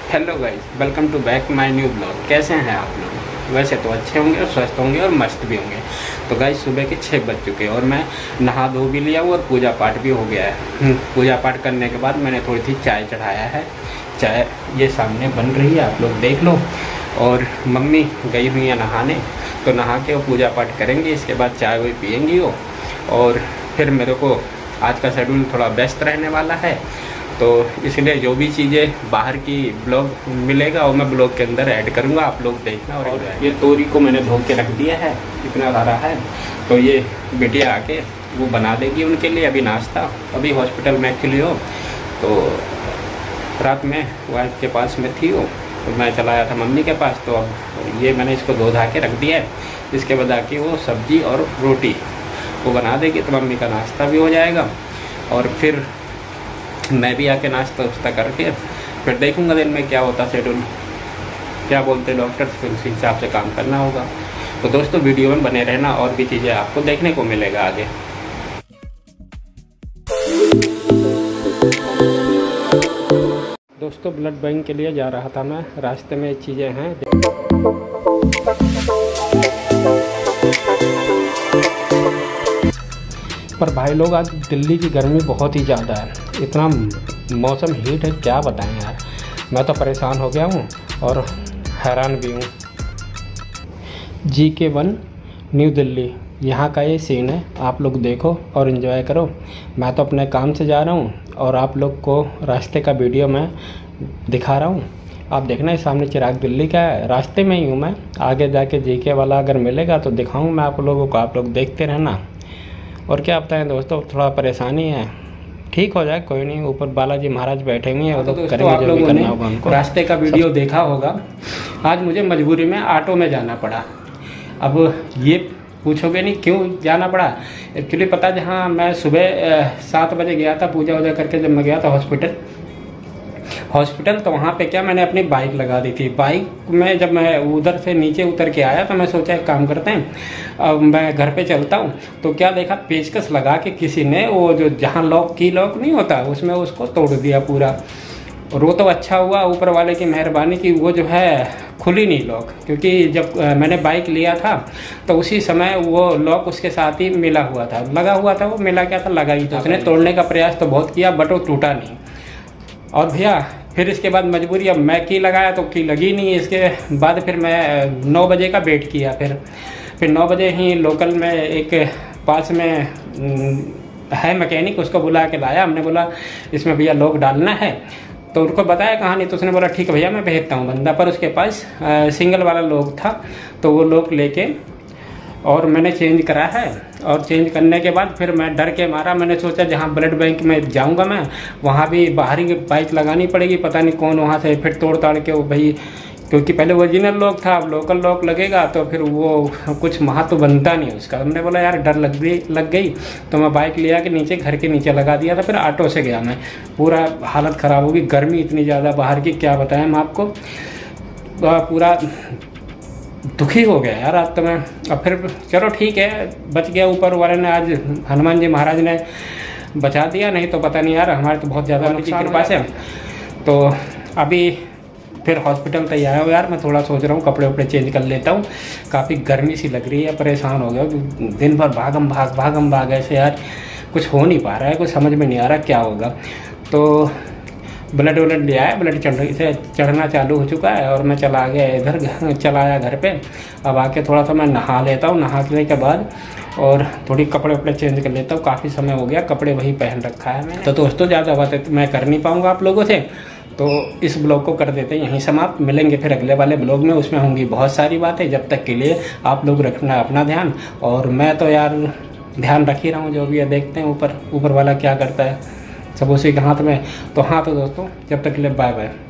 Hello guys, welcome to back my new blog. कैसे हैं आप लोग? वैसे तो अच्छे होंगे और स्वस्थ होंगे और मस्त भी होंगे। तो गाइस सुबह के 6 बज चुके हैं और मैं नहा धो भी लिया हूँ और पूजा पाठ भी हो गया है। पूजा पाठ करने के बाद मैंने थोड़ी सी चाय चढ़ाया है। चाय ये सामने बन रही है, आप लोग देख लो। और मम्मी गई हुई है नहाने, तो नहा के वो पूजा पाठ करेंगी। इसके बाद चाय वही पियेंगी वो। और फिर मेरे को आज का शेड्यूल थोड़ा व्यस्त रहने वाला है, तो इसलिए जो भी चीज़ें बाहर की ब्लॉग मिलेगा वो मैं ब्लॉग के अंदर ऐड करूँगा, आप लोग देखना। और ये तोरी को मैंने धो के रख दिया है, इतना सारा है। तो ये बेटियाँ आके वो बना देगी उनके लिए अभी नाश्ता। अभी हॉस्पिटल में एक्चुअली हो, तो रात में वाइफ के पास में थी वो, तो मैं चला आया था मम्मी के पास। तो अब ये मैंने इसको धो धा के रख दिया है। इसके बाद आके वो सब्जी और रोटी वो बना देगी, तो मम्मी का नाश्ता भी हो जाएगा। और फिर मैं भी आके नाश्ता वास्ता करके फिर देखूंगा दिन में क्या होता शेड्यूल, क्या बोलते डॉक्टर्स, फिर उसी हिसाब से काम करना होगा। तो दोस्तों वीडियो में बने रहना, और भी चीज़ें आपको देखने को मिलेगा आगे। दोस्तों ब्लड बैंक के लिए जा रहा था मैं, रास्ते में चीज़ें हैं। पर भाई लोग आज दिल्ली की गर्मी बहुत ही ज़्यादा है, इतना मौसम हीट है क्या बताएं यार। मैं तो परेशान हो गया हूँ और हैरान भी हूँ। GK1 न्यू दिल्ली, यहाँ का ये सीन है। आप लोग देखो और इन्जॉय करो। मैं तो अपने काम से जा रहा हूँ और आप लोग को रास्ते का वीडियो मैं दिखा रहा हूँ। आप देखना, इस सामने चिराग दिल्ली का है, रास्ते में ही हूँ मैं। आगे जाके GK वाला अगर मिलेगा तो दिखाऊँ मैं आप लोगों को, आप लोग देखते रहना। और क्या बताएं दोस्तों, थोड़ा परेशानी है, ठीक हो जाए, कोई नहीं। ऊपर बालाजी महाराज बैठे हुए हैं, वो तो करेंगे जो भी करना होगा उनको। रास्ते का वीडियो देखा होगा। आज मुझे मजबूरी में ऑटो में जाना पड़ा। अब ये पूछोगे नहीं क्यों जाना पड़ा। एक्चुअली पता, जहाँ मैं सुबह 7 बजे गया था पूजा वूजा करके, जब मैं गया था हॉस्पिटल, तो वहाँ पे क्या मैंने अपनी बाइक लगा दी थी। बाइक में जब मैं उधर से नीचे उतर के आया तो मैं सोचा एक काम करते हैं, अब मैं घर पे चलता हूँ। तो क्या देखा, पेचकस लगा के किसी ने वो जो जहाँ लॉक नहीं होता उसमें उसको तोड़ दिया पूरा। और वो तो अच्छा हुआ ऊपर वाले की मेहरबानी की, वो जो है खुली नहीं लॉक। क्योंकि जब मैंने बाइक लिया था तो उसी समय वो लॉक उसके साथ ही मिला हुआ था, लगा हुआ था। वो मिला क्या था, लगा ही था। उसने तोड़ने का प्रयास तो बहुत किया बट वो टूटा नहीं। और भैया फिर इसके बाद मजबूरी, अब मैं की लगाया तो की लगी नहीं। इसके बाद फिर मैं 9 बजे का वेट किया। फिर 9 बजे ही लोकल में एक पास में है मैकेनिक, उसको बुला के लाया। हमने बोला इसमें भैया लॉक डालना है, तो उनको बताया कहानी। तो उसने बोला ठीक है भैया मैं भेजता हूँ बंदा। पर उसके पास सिंगल वाला लॉक था, तो वो लॉक लेके और मैंने चेंज करा है। और चेंज करने के बाद फिर मैं डर के मारा, मैंने सोचा जहाँ ब्लड बैंक में जाऊँगा मैं, वहाँ भी बाहर ही बाइक लगानी पड़ेगी। पता नहीं कौन वहाँ से फिर तोड़ ताड़ के वो भाई, क्योंकि पहले ओरिजिनल लॉक था, अब लोकल लॉक लगेगा तो फिर वो कुछ महत्व बनता नहीं उसका। हमने बोला यार डर लग गई, तो मैं बाइक ले आके नीचे घर के नीचे लगा दिया था। फिर ऑटो से गया मैं, पूरा हालत ख़राब होगी, गर्मी इतनी ज़्यादा बाहर की क्या बताएं हम आपको। पूरा दुखी हो गया यार आज तो मैं। अब फिर चलो ठीक है, बच गया। ऊपर वाले ने, आज हनुमान जी महाराज ने बचा दिया, नहीं तो पता नहीं यार हमारे तो बहुत ज़्यादा उनकी कृपा से। तो अभी फिर हॉस्पिटल तैयार हो यार। मैं थोड़ा सोच रहा हूँ कपड़े वपड़े चेंज कर लेता हूँ, काफ़ी गर्मी सी लग रही है, परेशान हो गया। दिन भर भागम भाग ऐसे यार, कुछ हो नहीं पा रहा है, कुछ समझ में नहीं आ रहा क्या होगा। तो ब्लड लिया है, ब्लड चढ़ना चालू हो चुका है और मैं चला आया घर पे। अब आके थोड़ा सा मैं नहा लेता हूँ, नहाने के बाद और थोड़ी कपड़े वपड़े चेंज कर लेता हूँ। काफ़ी समय हो गया, कपड़े वही पहन रखा है मैंने। तो दोस्तों ज़्यादा बातें मैं कर नहीं पाऊँगा आप लोगों से, तो इस ब्लॉग को कर देते हैं यहीं समाप्त। मिलेंगे फिर अगले वाले ब्लॉग में, उसमें होंगी बहुत सारी बातें। जब तक के लिए आप लोग रखना अपना ध्यान, और मैं तो यार ध्यान रख ही रहा हूँ। जो भी है देखते हैं ऊपर वाला क्या करता है, सब उसी के हाथ में। तो हाँ, तो दोस्तों जब तक के लिए बाय बाय।